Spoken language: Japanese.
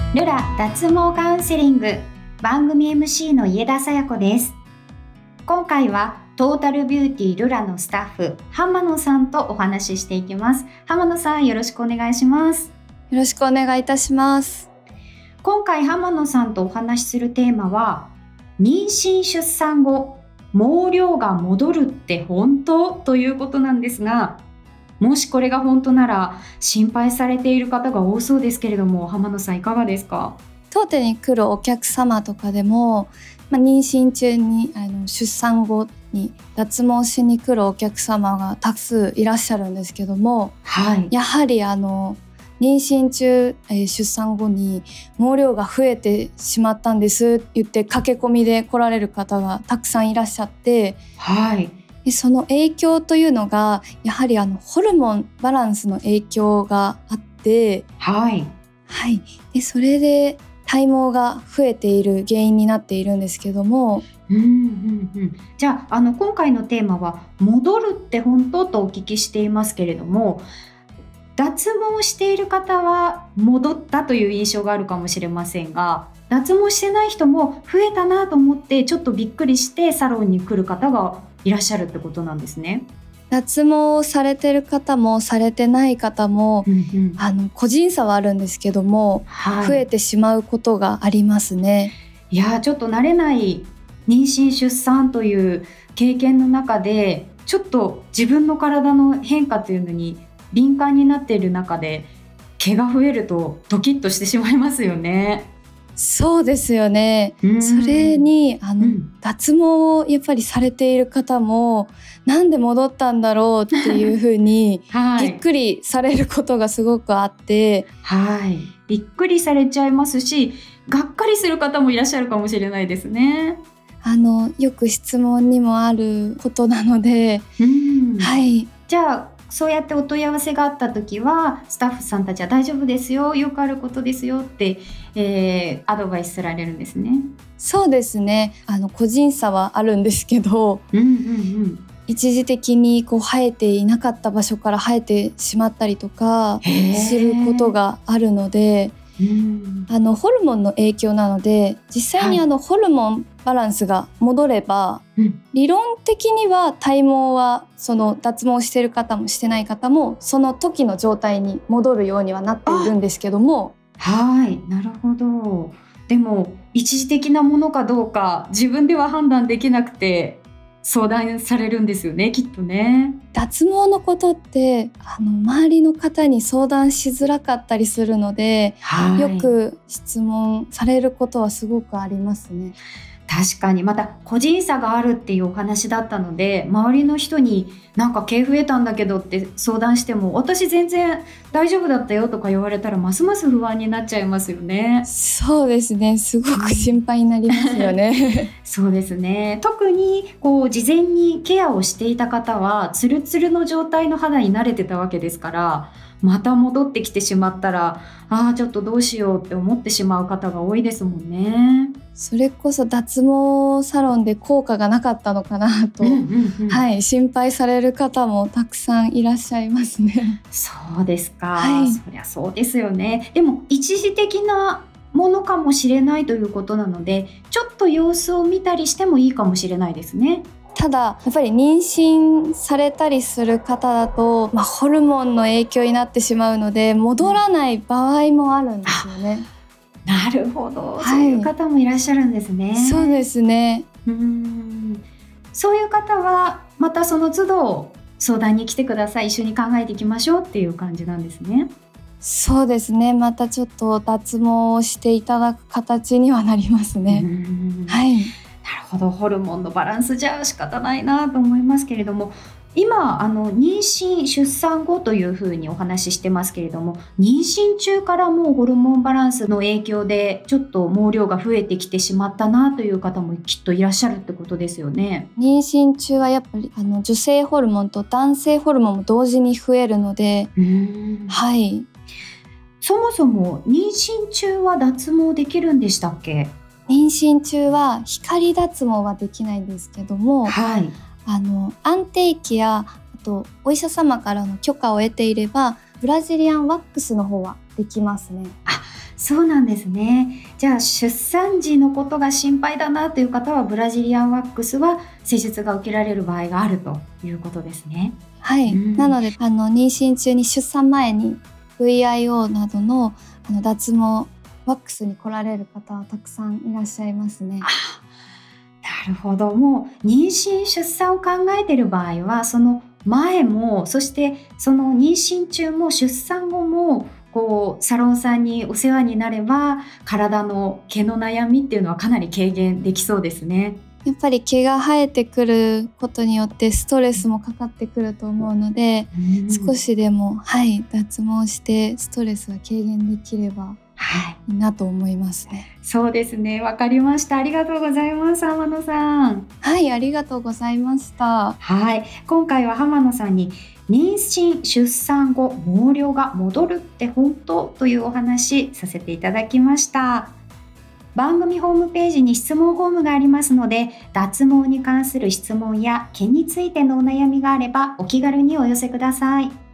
ルラ脱毛カウンセリング番組 MC の家田紗也子です。今回はトータルビューティールラのスタッフ浜野さんとお話ししていきます。浜野さん、よろしくお願いします。 よろしくお願いいたします。 今回浜野さんとお話しするテーマは、妊娠出産後毛量が戻るって本当ということなんですが、もしこれが本当なら心配されている方が多そうですけれども、浜野さんいかがですか？ 当店に来るお客様とかでも、妊娠中に出産後に脱毛しに来るお客様が多数いらっしゃるんですけども、 はい、 やはり妊娠中、出産後に毛量が増えてしまったんですって言って駆け込みで来られる方がたくさんいらっしゃって、 はい、 でその影響というのがやはりホルモンバランスの影響があって、 はい、 はい、でそれで体毛が増えている原因になっているんですけども、 じゃあ、今回のテーマは戻るって本当とお聞きしていますけれども、脱毛している方は戻ったという印象があるかもしれませんが、脱毛してない人も増えたなと思ってちょっとびっくりしてサロンに来る方がいらっしゃるってことなんですね。 脱毛されてる方もされてない方も、個人差はあるんですけども、 はい、 増えてしまうことがありますね。 いや、ちょっと慣れない妊娠出産という経験の中で、ちょっと自分の体の変化というのに敏感になっている中で毛が増えるとドキッとしてしまいますよね。 そうですよね。それに脱毛をやっぱりされている方もなんで戻ったんだろうっていうふうにびっくりされることがすごくあって、 はい、びっくりされちゃいますし、がっかりする方もいらっしゃるかもしれないですね。 よく質問にもあることなので、はい、 じゃあそうやってお問い合わせがあった時はスタッフさんたちは大丈夫ですよ、よくあることですよって、アドバイスされるんですね。 そうですね。個人差はあるんですけど、一時的に生えていなかった場所から生えてしまったりとかすることがあるので、ホルモンの影響なので、実際にホルモンバランスが戻れば、理論的には体毛はその脱毛している方もしてない方もその時の状態に戻るようにはなっているんですけども、 はい、なるほど。でも一時的なものかどうか自分では判断できなくて相談されるんですよね、きっとね。 脱毛のことって周りの方に相談しづらかったりするので、よく質問されることはすごくありますね。 確かに、また個人差があるっていうお話だったので、周りの人になんか毛増えたんだけどって相談しても、私全然大丈夫だったよとか言われたらますます不安になっちゃいますよね。 そうですね、すごく心配になりますよね。 そうですね。特に事前にケアをしていた方はツルツルの状態の肌に慣れてたわけですから、また戻ってきてしまったらちょっとどうしようって思ってしまう方が多いですもんね。 それこそ脱毛サロンで効果がなかったのかなと、心配される方もたくさんいらっしゃいますね。 そうですか、そりゃそうですよね。でも一時的なものかもしれないということなので、ちょっと様子を見たりしてもいいかもしれないですね。 ただやっぱり妊娠されたりする方だと、ホルモンの影響になってしまうので戻らない場合もあるんですよね。 なるほど、そういう方もいらっしゃるんですね。 そうですね。 そういう方はまたその都度相談に来てください、一緒に考えていきましょうっていう感じなんですね。 そうですね、またちょっと脱毛をしていただく形にはなりますね。 なるほど、ホルモンのバランスじゃ仕方ないなと思いますけれども、今妊娠出産後というふうにお話ししてますけれども、妊娠中からもうホルモンバランスの影響でちょっと毛量が増えてきてしまったなという方もきっといらっしゃるってことですよね。 妊娠中はやっぱり女性ホルモンと男性ホルモンも同時に増えるので、 そもそも妊娠中は脱毛できるんでしたっけ？ 妊娠中は光脱毛はできないんですけども、安定期やあとお医者様からの許可を得ていればブラジリアンワックスの方はできますね。 そうなんですね。じゃあ出産時のことが心配だなという方はブラジリアンワックスは施術が受けられる場合があるということですね。 はい、なので妊娠中に出産前に VIO などの脱毛ワックスに来られる方はたくさんいらっしゃいますね。 なるほど。もう妊娠出産を考えている場合はその前もそしてその妊娠中も出産後もサロンさんにお世話になれば体の毛の悩みっていうのはかなり軽減できそうですね。 やっぱり毛が生えてくることによってストレスもかかってくると思うので、少しでも、脱毛してストレスが軽減できればいいなと思いますね。 そうですね。わかりました。ありがとうございます、浜野さん。 はい、ありがとうございました。 はい、今回は浜野さんに妊娠出産後毛量が戻るって本当というお話させていただきました。番組ホームページに質問フォームがありますので、脱毛に関する質問や毛についてのお悩みがあればお気軽にお寄せください。